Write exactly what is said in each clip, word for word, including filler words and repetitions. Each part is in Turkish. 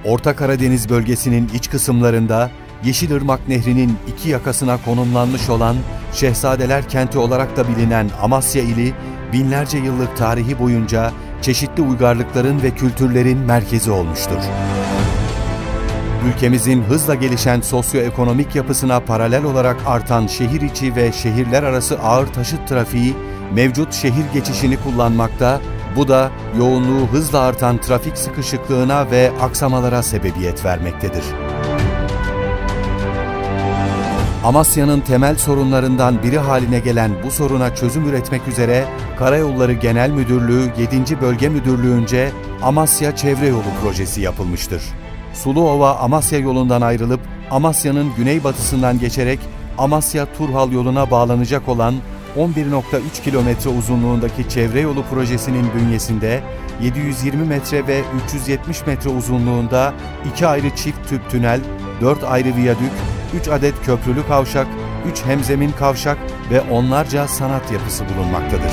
Orta Karadeniz bölgesinin iç kısımlarında Yeşilırmak Nehri'nin iki yakasına konumlanmış olan Şehzadeler Kenti olarak da bilinen Amasya ili, binlerce yıllık tarihi boyunca çeşitli uygarlıkların ve kültürlerin merkezi olmuştur. Ülkemizin hızla gelişen sosyoekonomik yapısına paralel olarak artan şehir içi ve şehirler arası ağır taşıt trafiği mevcut şehir geçişini kullanmakta, bu da yoğunluğu hızla artan trafik sıkışıklığına ve aksamalara sebebiyet vermektedir. Amasya'nın temel sorunlarından biri haline gelen bu soruna çözüm üretmek üzere Karayolları Genel Müdürlüğü yedinci Bölge Müdürlüğü'nce Amasya Çevre Yolu projesi yapılmıştır. Suluova-Amasya yolundan ayrılıp Amasya'nın güneybatısından geçerek Amasya-Turhal yoluna bağlanacak olan on bir nokta üç kilometre uzunluğundaki çevre yolu projesinin bünyesinde yedi yüz yirmi metre ve üç yüz yetmiş metre uzunluğunda iki ayrı çift tüp tünel, dört ayrı viyadük, üç adet köprülü kavşak, üç hemzemin kavşak ve onlarca sanat yapısı bulunmaktadır.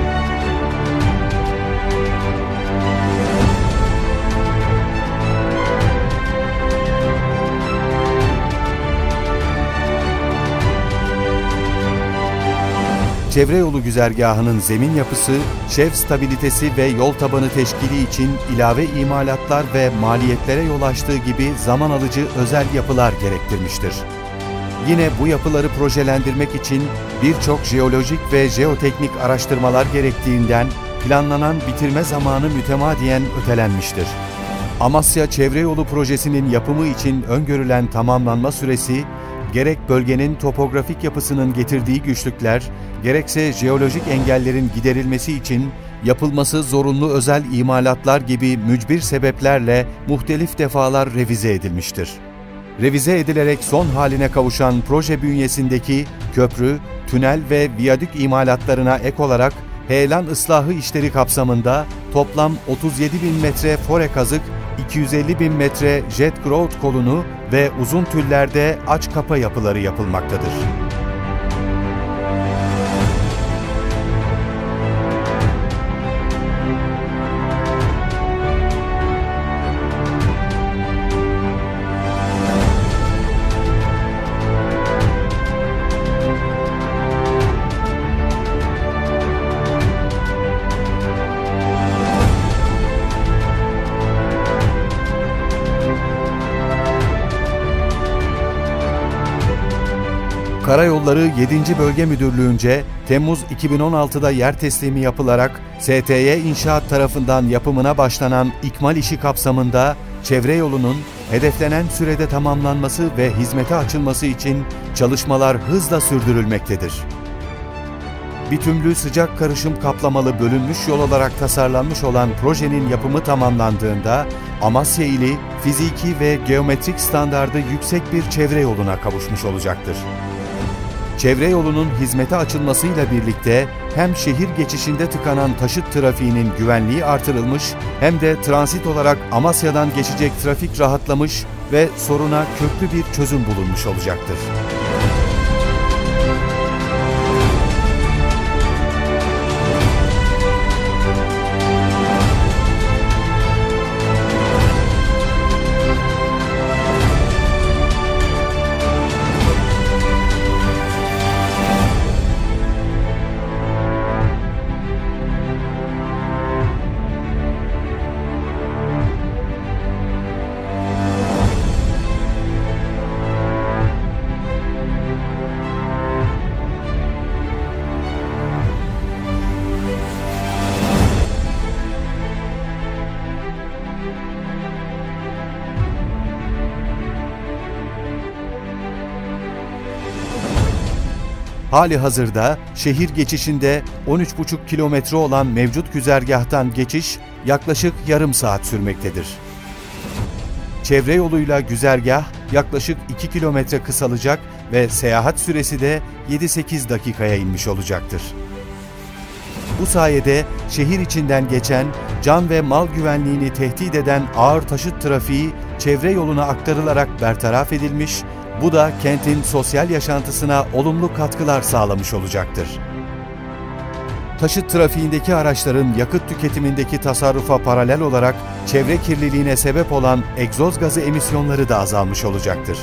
Çevre yolu güzergahının zemin yapısı, şev stabilitesi ve yol tabanı teşkili için ilave imalatlar ve maliyetlere yol açtığı gibi zaman alıcı özel yapılar gerektirmiştir. Yine bu yapıları projelendirmek için birçok jeolojik ve jeoteknik araştırmalar gerektiğinden planlanan bitirme zamanı mütemadiyen ötelenmiştir. Amasya Çevre Yolu projesinin yapımı için öngörülen tamamlanma süresi, gerek bölgenin topografik yapısının getirdiği güçlükler, gerekse jeolojik engellerin giderilmesi için yapılması zorunlu özel imalatlar gibi mücbir sebeplerle muhtelif defalar revize edilmiştir. Revize edilerek son haline kavuşan proje bünyesindeki köprü, tünel ve viyadük imalatlarına ek olarak heyelan ıslahı işleri kapsamında toplam otuz yedi bin metre fore kazık, iki yüz elli bin metre jet grout kolunu ve uzun tüllerde aç kapa yapıları yapılmaktadır. Karayolları yedinci Bölge Müdürlüğü'nce Temmuz iki bin on altıda yer teslimi yapılarak S T Y İnşaat tarafından yapımına başlanan ikmal işi kapsamında çevre yolunun hedeflenen sürede tamamlanması ve hizmete açılması için çalışmalar hızla sürdürülmektedir. Bitümlü sıcak karışım kaplamalı bölünmüş yol olarak tasarlanmış olan projenin yapımı tamamlandığında Amasya ili fiziki ve geometrik standardı yüksek bir çevre yoluna kavuşmuş olacaktır. Çevre yolunun hizmete açılmasıyla birlikte hem şehir geçişinde tıkanan taşıt trafiğinin güvenliği artırılmış hem de transit olarak Amasya'dan geçecek trafik rahatlamış ve soruna köklü bir çözüm bulunmuş olacaktır. Hali hazırda şehir geçişinde on üç buçuk kilometre olan mevcut güzergahtan geçiş yaklaşık yarım saat sürmektedir. Çevre yoluyla güzergah yaklaşık iki kilometre kısalacak ve seyahat süresi de yedi sekiz dakikaya inmiş olacaktır. Bu sayede şehir içinden geçen, can ve mal güvenliğini tehdit eden ağır taşıt trafiği çevre yoluna aktarılarak bertaraf edilmiş, bu da kentin sosyal yaşantısına olumlu katkılar sağlamış olacaktır. taşıt trafiğindeki araçların yakıt tüketimindeki tasarrufa paralel olarak çevre kirliliğine sebep olan egzoz gazı emisyonları da azalmış olacaktır.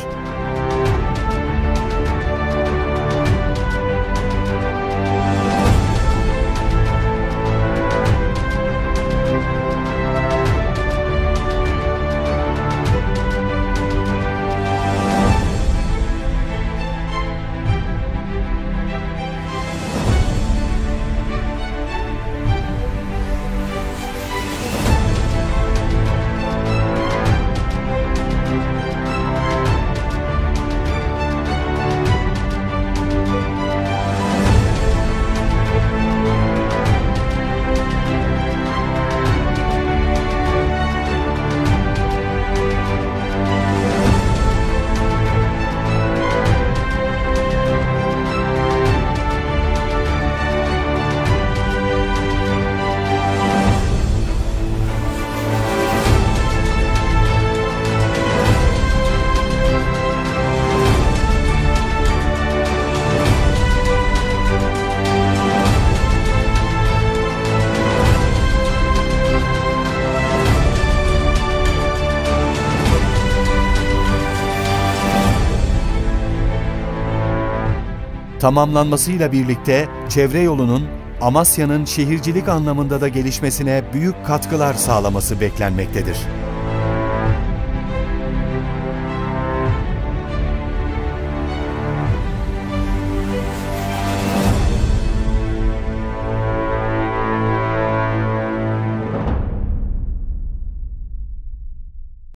Tamamlanmasıyla birlikte çevre yolunun Amasya'nın şehircilik anlamında da gelişmesine büyük katkılar sağlaması beklenmektedir.